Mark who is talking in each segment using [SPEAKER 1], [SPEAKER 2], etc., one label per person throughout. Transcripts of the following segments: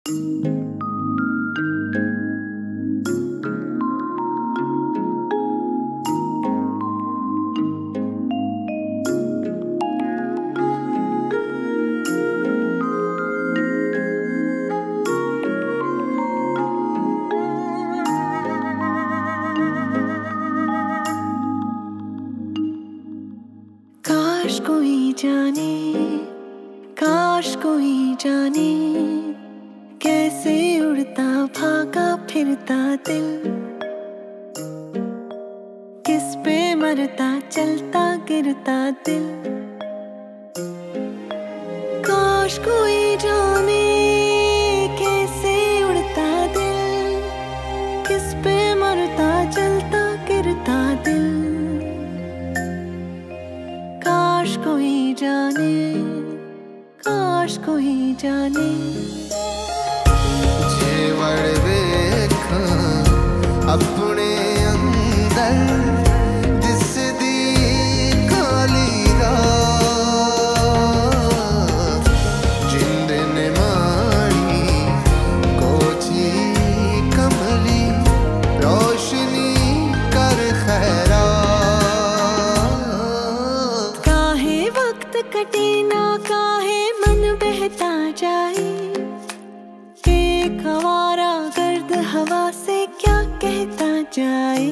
[SPEAKER 1] काश कोई जाने, काश कोई जाने, कैसे उड़ता भागा फिरता दिल, किस पे मरता चलता गिरता दिल। काश कोई जाने कैसे उड़ता दिल, किस पे मरता चलता गिरता दिल। काश कोई जाने, काश कोई जाने।
[SPEAKER 2] जेवड़ वेखां अपने अंदर दिसदी काली रात, जिंद ने माणी कोची कमली रोशनी कर खैरात।
[SPEAKER 1] काहे वक्त कटे ना काहे मन बहता जाए, एक हवारा गर्द हवा से क्या कहता जाए।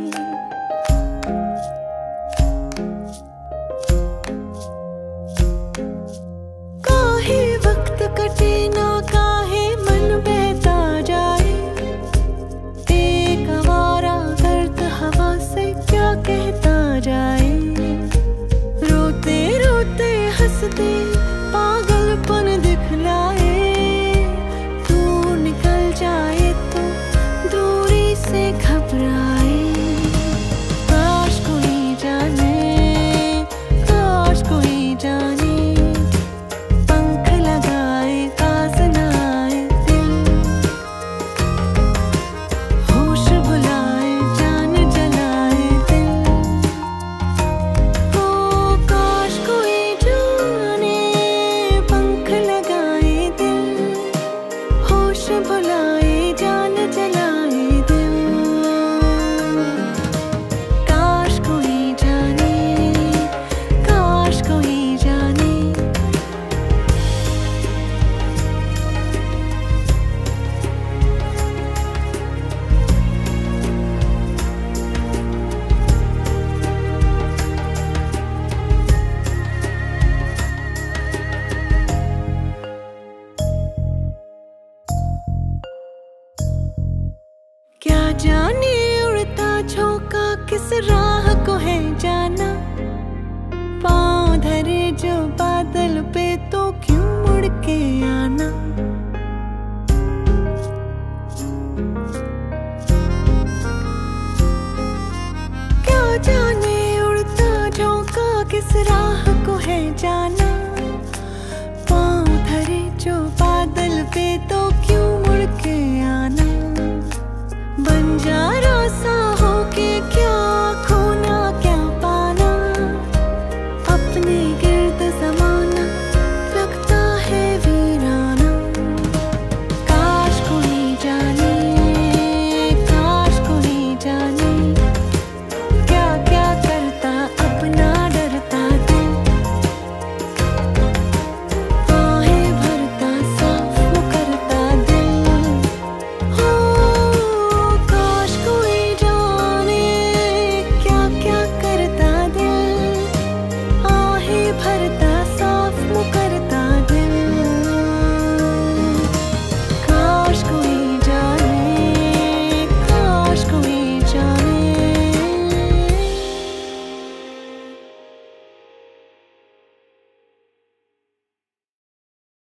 [SPEAKER 1] काहे वक्त कटे ना काहे मन बहता जाए, एक हवारा गर्द हवा से क्या कहता जाए। रोते रोते हंसते पागलपन दिखलाए, तू निकल जाए तो दूरी से घबराए। काश कोई जाने, काश कोई जाने, पंख लगाए काज न आए दिल, होश बुलाए जान जलाए दिल। हो काश कोई जाने, पंख लगाए दिल, होश बुलाए जान जलाए दिल। काश कोई जाने, काश कोई जाने। क्या जाने उड़ता झोंका किस राह को है जाना, पाँव धरे जो बादल